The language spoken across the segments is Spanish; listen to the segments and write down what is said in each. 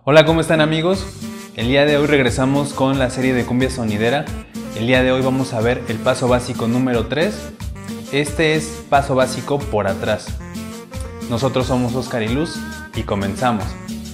Hola, ¿cómo están amigos? El día de hoy regresamos con la serie de cumbia sonidera. El día de hoy vamos a ver el paso básico número 3. Este es paso básico por atrás. Nosotros somos Oscar y Luz y comenzamos.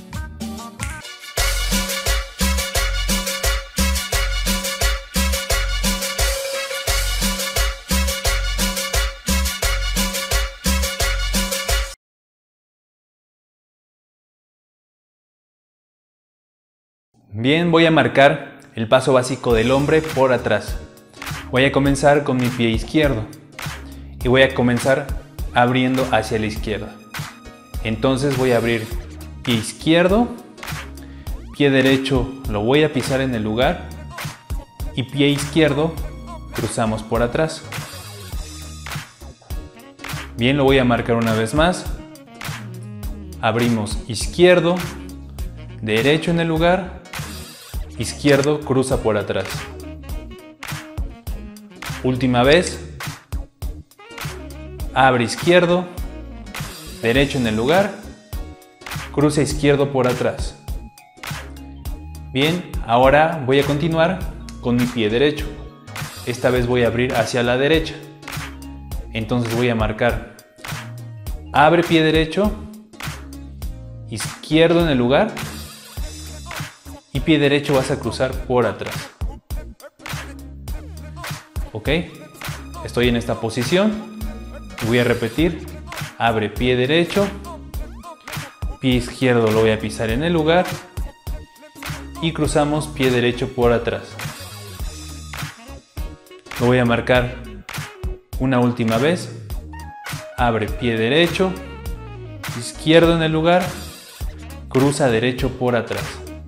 Bien, voy a marcar el paso básico del hombre por atrás. Voy a comenzar con mi pie izquierdo y voy a comenzar abriendo hacia la izquierda. Entonces voy a abrir pie izquierdo, pie derecho lo voy a pisar en el lugar y pie izquierdo cruzamos por atrás. Bien, lo voy a marcar una vez más. Abrimos izquierdo, derecho en el lugar, izquierdo cruza por atrás. Última vez. Abre izquierdo, derecho en el lugar, cruza izquierdo por atrás. Bien, ahora voy a continuar con mi pie derecho. Esta vez voy a abrir hacia la derecha. Entonces voy a marcar. Abre pie derecho, izquierdo en el lugar y pie derecho vas a cruzar por atrás. Ok, estoy en esta posición. Voy a repetir. Abre pie derecho, pie izquierdo lo voy a pisar en el lugar y cruzamos pie derecho por atrás. Lo voy a marcar una última vez. Abre pie derecho, izquierdo en el lugar, cruza derecho por atrás.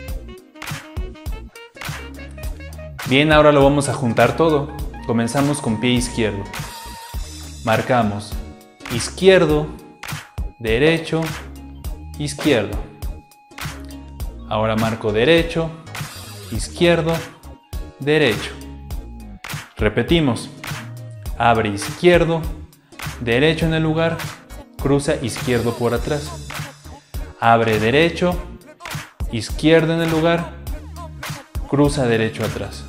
Bien, ahora lo vamos a juntar todo. Comenzamos con pie izquierdo. Marcamos izquierdo, derecho, izquierdo. Ahora marco derecho, izquierdo, derecho. Repetimos. Abre izquierdo, derecho en el lugar, cruza izquierdo por atrás. Abre derecho, izquierdo en el lugar, cruza derecho atrás.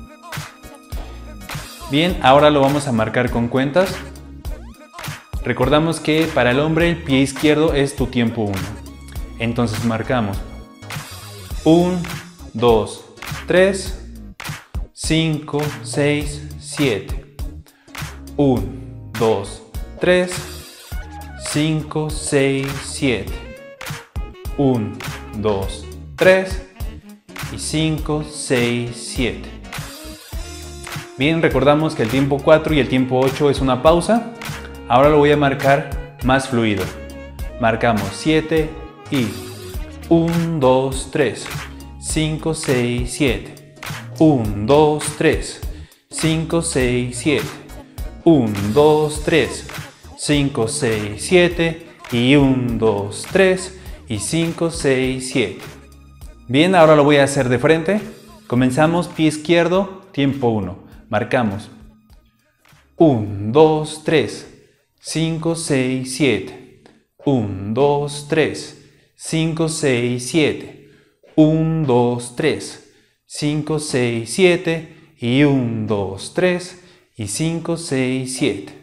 Bien, ahora lo vamos a marcar con cuentas. Recordamos que para el hombre el pie izquierdo es tu tiempo 1. Entonces marcamos 1, 2, 3, 5, 6, 7. 1, 2, 3, 5, 6, 7. 1, 2, 3 y 5, 6, 7. Bien, recordamos que el tiempo 4 y el tiempo 8 es una pausa. Ahora lo voy a marcar más fluido. Marcamos 7 y 1, 2, 3, 5, 6, 7. 1, 2, 3, 5, 6, 7. 1, 2, 3, 5, 6, 7 y 1, 2, 3 y 5, 6, 7. Bien, ahora lo voy a hacer de frente. Comenzamos pie izquierdo, tiempo 1. Marcamos 1, 2, 3, 5, 6, 7. 1, 2, 3, 5, 6, 7. 1, 2, 3, 5, 6, 7 y 1, 2, 3 y 5, 6, 7.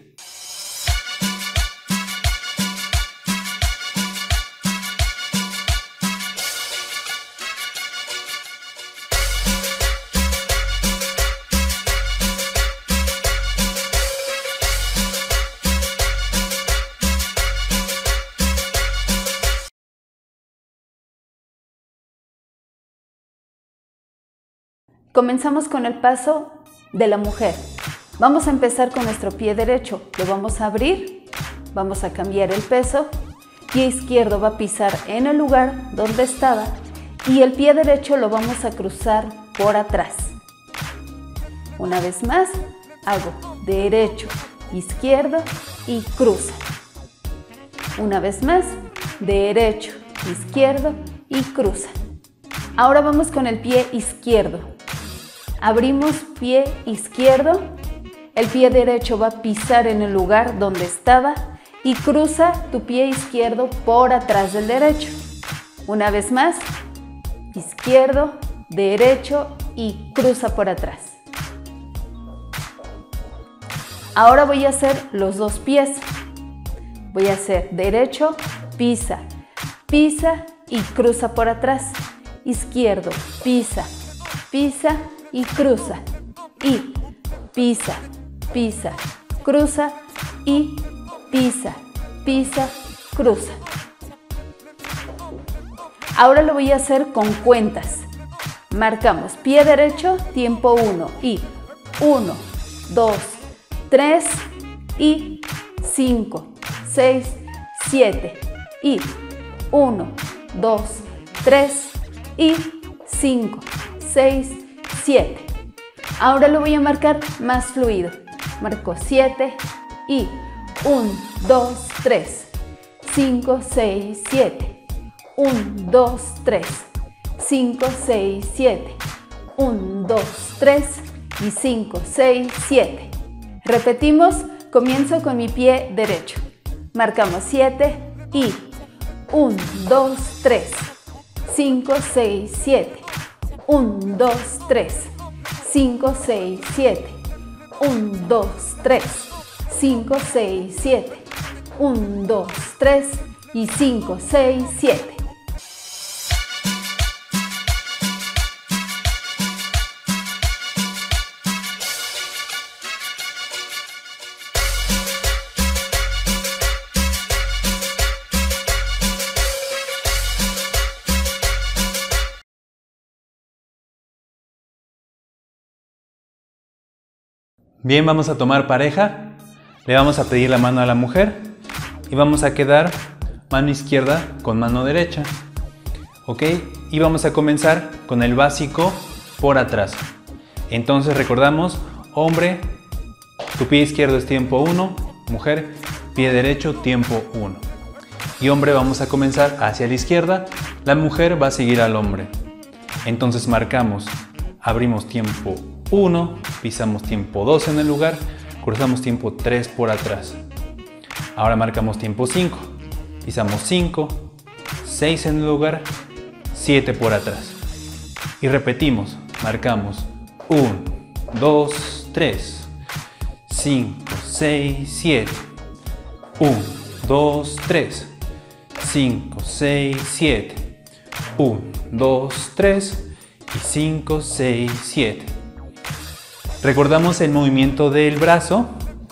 Comenzamos con el paso de la mujer. Vamos a empezar con nuestro pie derecho. Lo vamos a abrir, vamos a cambiar el peso. Pie izquierdo va a pisar en el lugar donde estaba y el pie derecho lo vamos a cruzar por atrás. Una vez más, hago derecho, izquierdo y cruza. Una vez más, derecho, izquierdo y cruza. Ahora vamos con el pie izquierdo. Abrimos pie izquierdo, el pie derecho va a pisar en el lugar donde estaba y cruza tu pie izquierdo por atrás del derecho. Una vez más, izquierdo, derecho y cruza por atrás. Ahora voy a hacer los dos pies. Voy a hacer derecho, pisa, pisa y cruza por atrás. Izquierdo, pisa, pisa y cruza. Y pisa, pisa, cruza y pisa, pisa, cruza. Ahora lo voy a hacer con cuentas. Marcamos pie derecho, tiempo 1 y 1, 2, 3 y 5, 6, 7 y 1, 2, 3 y 5, 6, 7. Ahora lo voy a marcar más fluido. Marco 7 y 1, 2, 3, 5, 6, 7, 1, 2, 3, 5, 6, 7, 1, 2, 3 y 5, 6, 7. Repetimos, comienzo con mi pie derecho. Marcamos 7 y 1, 2, 3, 5, 6, 7, 1, 2, 3, 5, 6, 7, 1, 2, 3, 5, 6, 7, 1, 2, 3 y 5, 6, 7. Bien, vamos a tomar pareja, le vamos a pedir la mano a la mujer y vamos a quedar mano izquierda con mano derecha, ¿ok? Y vamos a comenzar con el básico por atrás. Entonces recordamos, hombre, tu pie izquierdo es tiempo 1, mujer, pie derecho, tiempo 1. Y hombre, vamos a comenzar hacia la izquierda, la mujer va a seguir al hombre. Entonces marcamos, abrimos tiempo 1, pisamos tiempo 2 en el lugar, cruzamos tiempo 3 por atrás. Ahora marcamos tiempo 5, pisamos 5, 6 en el lugar, 7 por atrás. Y repetimos, marcamos 1, 2, 3, 5, 6, 7, 1, 2, 3, 5, 6, 7, 1, 2, 3 y 5, 6, 7. Recordamos el movimiento del brazo.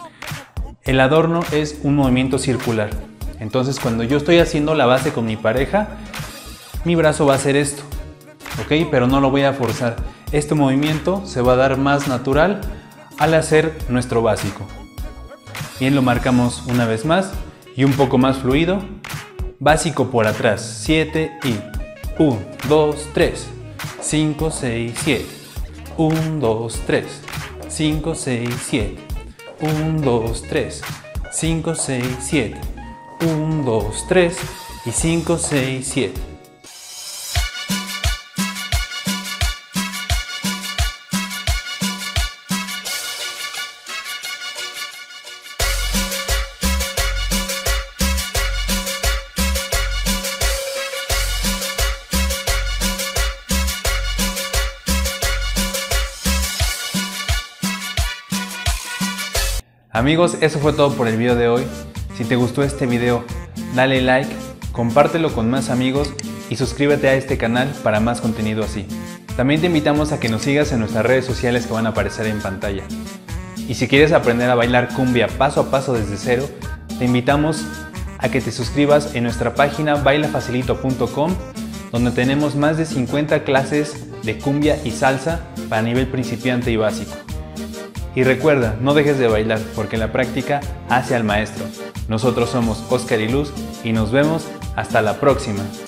El adorno es un movimiento circular. Entonces cuando yo estoy haciendo la base con mi pareja, mi brazo va a hacer esto, ¿ok? Pero no lo voy a forzar. Este movimiento se va a dar más natural al hacer nuestro básico. Bien, lo marcamos una vez más y un poco más fluido. Básico por atrás, 7 y 1, 2, 3, 5, 6, 7, 1, 2, 3, 5, 6, 7, 1, 2, 3, 5, 6, 7, 1, 2, 3 y 5, 6, 7. Amigos, eso fue todo por el video de hoy. Si te gustó este video, dale like, compártelo con más amigos y suscríbete a este canal para más contenido así. También te invitamos a que nos sigas en nuestras redes sociales que van a aparecer en pantalla. Y si quieres aprender a bailar cumbia paso a paso desde cero, te invitamos a que te suscribas en nuestra página bailafacilito.com, donde tenemos más de 50 clases de cumbia y salsa para nivel principiante y básico. Y recuerda, no dejes de bailar, porque la práctica hace al maestro. Nosotros somos Oscar y Luz y nos vemos hasta la próxima.